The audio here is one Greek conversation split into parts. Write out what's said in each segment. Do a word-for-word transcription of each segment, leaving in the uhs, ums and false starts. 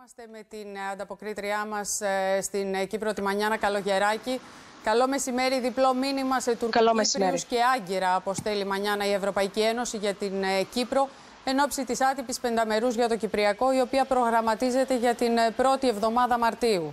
Είμαστε με την ανταποκρίτριά μας στην Κύπρο, τη Μανιάνα Καλογεράκη. Καλό μεσημέρι, διπλό μήνυμα σε Τουρκοκύπριους και Άγκυρα αποστέλει Μανιάνα η Ευρωπαϊκή Ένωση για την Κύπρο εν ώψη της άτυπης πενταμερούς για το Κυπριακό, η οποία προγραμματίζεται για την πρώτη εβδομάδα Μαρτίου.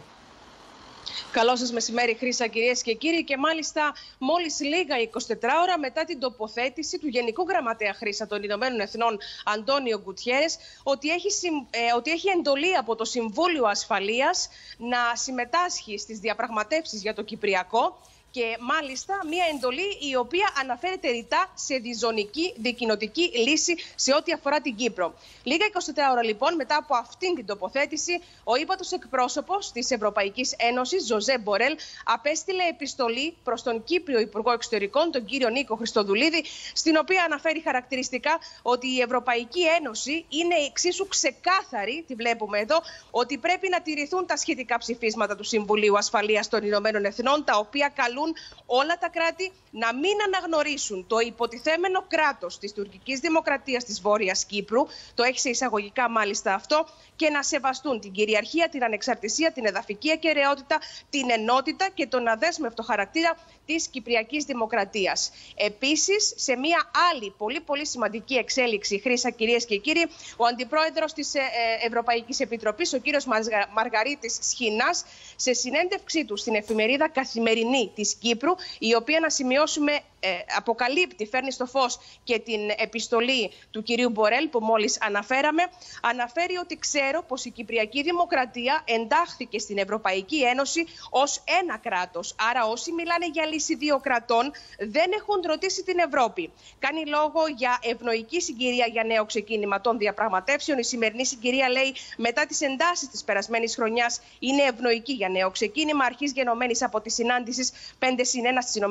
Καλό σας μεσημέρι, Χρύσα, κυρίες και κύριοι. Και μάλιστα μόλις λίγα εικοσιτετρά ώρα μετά την τοποθέτηση του Γενικού Γραμματέα, Χρύσα, των Ηνωμένων Εθνών, Αντώνιο Γκουτιέρες, ότι έχει, ε, ότι έχει εντολή από το Συμβούλιο Ασφαλείας να συμμετάσχει στις διαπραγματεύσεις για το Κυπριακό. Και μάλιστα μια εντολή η οποία αναφέρεται ρητά σε διζωνική δικοινοτική λύση σε ό,τι αφορά την Κύπρο. Λίγα εικοσιτετρά ώρα λοιπόν μετά από αυτήν την τοποθέτηση, ο ύπατος εκπρόσωπος της Ευρωπαϊκής Ένωσης, Ζωζέ Μπορέλ, απέστειλε επιστολή προς τον Κύπριο Υπουργό Εξωτερικών, τον κύριο Νίκο Χριστοδουλίδη, στην οποία αναφέρει χαρακτηριστικά ότι η Ευρωπαϊκή Ένωση είναι εξίσου ξεκάθαρη, τη βλέπουμε εδώ, ότι πρέπει να τηρηθούν τα σχετικά ψηφίσματα του Συμβουλίου Ασφαλείας των Ηνωμένων Εθνών, τα οποία καλούν όλα τα κράτη να μην αναγνωρίσουν το υποτιθέμενο κράτος της τουρκικής δημοκρατίας της Βόρειας Κύπρου, το έχει σε εισαγωγικά μάλιστα αυτό, και να σεβαστούν την κυριαρχία, την ανεξαρτησία, την εδαφική ακεραιότητα, την ενότητα και τον αδέσμευτο χαρακτήρα της Κυπριακής Δημοκρατίας. Επίσης, σε μια άλλη πολύ πολύ σημαντική εξέλιξη, Χρύσα, κυρίες και κύριοι, ο Αντιπρόεδρος της Ευρωπαϊκής Επιτροπής, ο κύριος Μαργαρίτης Σχοινάς, σε συνέντευξή του στην εφημερίδα Καθημερινή της Κύπρου, η οποία, να σημειώσουμε, ε, αποκαλύπτει, φέρνει στο φως και την επιστολή του κυρίου Μπορέλ που μόλις αναφέραμε, αναφέρει ότι ξέρω πως η Κυπριακή Δημοκρατία εντάχθηκε στην Ευρωπαϊκή Ένωση ως ένα κράτος. Άρα όσοι μιλάνε για λύση δύο κρατών δεν έχουν ρωτήσει την Ευρώπη. Κάνει λόγο για ευνοϊκή συγκυρία για νέο ξεκίνημα των διαπραγματεύσεων. Η σημερινή συγκυρία, λέει, μετά τις εντάσεις της περασμένης χρονιάς, είναι ευνοϊκή για νέο ξεκίνημα, αρχής γενομένης από τη συνάντηση πέντε συν ένα στις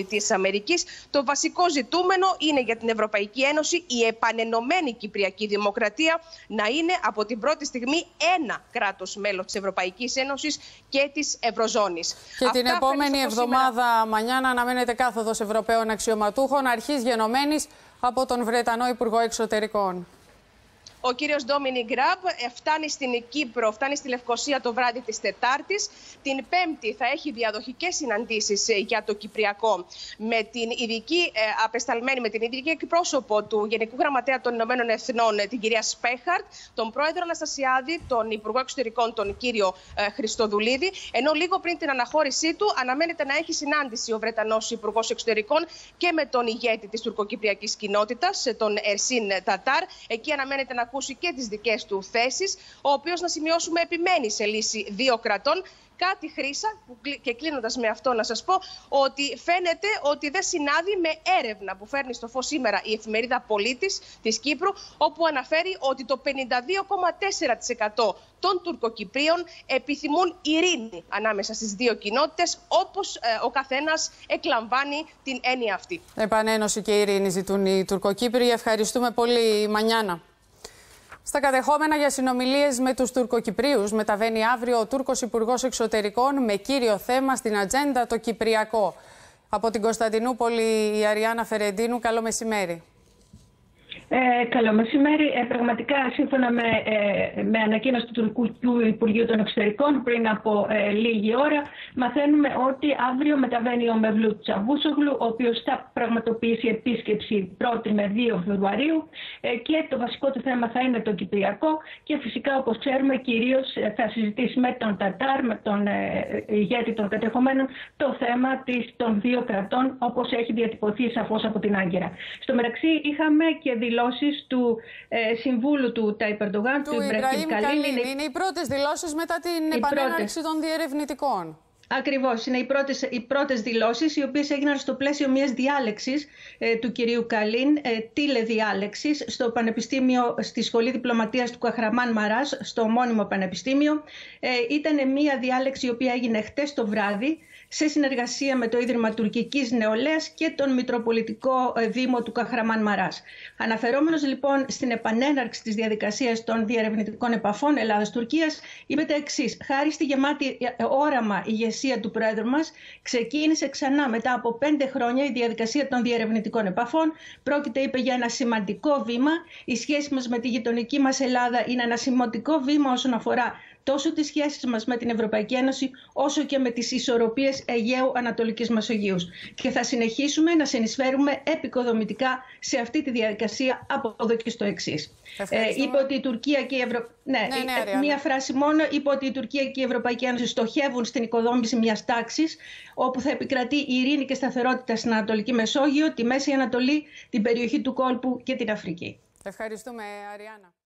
ΗΠΑ. Το βασικό ζητούμενο είναι για την Ευρωπαϊκή Ένωση η επανενωμένη Κυπριακή Δημοκρατία να είναι από την πρώτη στιγμή ένα κράτος μέλος της Ευρωπαϊκής Ένωσης και της Ευρωζώνης. Και Αυτά την επόμενη εβδομάδα, σήμερα... Μανιάνα, αναμένεται κάθοδος Ευρωπαίων αξιωματούχων, αρχής γενομένης από τον Βρετανό Υπουργό Εξωτερικών. Ο κύριος Ντόμινικ Ραμπ φτάνει στην Κύπρο, φτάνει στη Λευκοσία το βράδυ της Τετάρτης. Την Πέμπτη θα έχει διαδοχικές συναντήσεις για το Κυπριακό με την ειδική απεσταλμένη, με την ειδική εκπρόσωπο του Γενικού Γραμματέα των Ηνωμένων Εθνών, την κυρία Σπέχαρτ, τον πρόεδρο Αναστασιάδη, τον Υπουργό Εξωτερικών, τον κύριο Χριστοδουλίδη. Ενώ λίγο πριν την αναχώρησή του αναμένεται να έχει συνάντηση ο Βρετανός Υπουργός Εξωτερικών και με τον ηγέτη της τουρκοκυπριακής κοινότητας, τον Ερσίν Τατάρ. Εκεί αναμένεται να ακούσει και τις δικές του θέσεις, ο οποίος, να σημειώσουμε, επιμένει σε λύση δύο κρατών. Κάτι, Χρύσα, και κλείνοντας με αυτό να σας πω ότι φαίνεται ότι δεν συνάδει με έρευνα που φέρνει στο φως σήμερα η εφημερίδα Πολίτης της Κύπρου, όπου αναφέρει ότι το πενήντα δύο κόμμα τέσσερα τοις εκατό των Τουρκοκυπρίων επιθυμούν ειρήνη ανάμεσα στις δύο κοινότητες, όπως ε, ο καθένας εκλαμβάνει την έννοια αυτή. Επανένωση και ειρήνη ζητούν οι Τουρκοκύπριοι. Ευχαριστούμε πολύ, Μανιάνα. Στα κατεχόμενα για συνομιλίες με τους Τουρκοκυπρίους μεταβαίνει αύριο ο Τούρκος Υπουργός Εξωτερικών με κύριο θέμα στην ατζέντα το Κυπριακό. Από την Κωνσταντινούπολη η Αριάννα Φερεντίνου, καλό μεσημέρι. Ε, καλό μεσημέρι. Ε, πραγματικά, σύμφωνα με, ε, με ανακοίνωση του Τουρκικού Υπουργείου των Εξωτερικών πριν από ε, λίγη ώρα, μαθαίνουμε ότι αύριο μεταβαίνει ο Μευλούτ Τσαβούσογλου, ο οποίος θα πραγματοποιήσει επίσκεψη πρώτη με δύο Φεβρουαρίου ε, και το βασικό του θέμα θα είναι το Κυπριακό και φυσικά, όπως ξέρουμε, κυρίως ε, θα συζητήσει με τον Τατάρ, με τον ε, ηγέτη των κατεχομένων, το θέμα της, των δύο κρατών, όπως έχει διατυπωθεί σαφώς από την Άγκυρα. Στο μεταξύ, είχαμε και δηλώσεις του ε, συμβούλου του Τάιπ Ερντογάν, του Ιμπραήμ Καλίν. Είναι... είναι οι πρώτες δηλώσεις μετά την επανέναρξη των διερευνητικών. Ακριβώς. Είναι οι πρώτες, οι πρώτες δηλώσεις, οι οποίες έγιναν στο πλαίσιο μιας διάλεξης ε, του κυρίου Καλίν, ε, τηλεδιάλεξης, στο Πανεπιστήμιο, στη Σχολή Διπλωματίας του Καχραμάν Μαράς, στο ομώνυμο Πανεπιστήμιο. Ε, ήταν μια διάλεξη η οποία έγινε χτες το βράδυ, σε συνεργασία με το Ίδρυμα Τουρκικής Νεολαίας και τον Μητροπολιτικό Δήμο του Καχραμάν Μαράς. Αναφερόμενος λοιπόν στην επανέναρξη της διαδικασίας των διερευνητικών επαφών Ελλάδας-Τουρκίας, είπε τα εξής: χάρη στη γεμάτη όραμα ηγεσία ηγεσία του Πρόεδρου μας, ξεκίνησε ξανά μετά από πέντε χρόνια η διαδικασία των διερευνητικών επαφών. Πρόκειται, είπε, για ένα σημαντικό βήμα. Η σχέση μας με τη γειτονική μας Ελλάδα είναι ένα σημαντικό βήμα όσον αφορά τόσο τις σχέσεις μας με την Ευρωπαϊκή Ένωση, όσο και με τις ισορροπίες Αιγαίου Ανατολικής Μεσογείου. Και θα συνεχίσουμε να συνεισφέρουμε επικοδομητικά σε αυτή τη διαδικασία από εδώ και στο εξής. Ε, είπε ότι η Τουρκία και η Ευρω... ναι, ναι, ναι, μία φράση μόνο. Είπε ότι η Τουρκία και η Ευρωπαϊκή Ένωση στοχεύουν στην οικοδόμηση μιας τάξης όπου θα επικρατεί η ειρήνη και σταθερότητα στην Ανατολική Μεσόγειο, τη Μέση Ανατολή, την περιοχή του κόλπου και την Αφρική. Ευχαριστούμε, Αριάννα.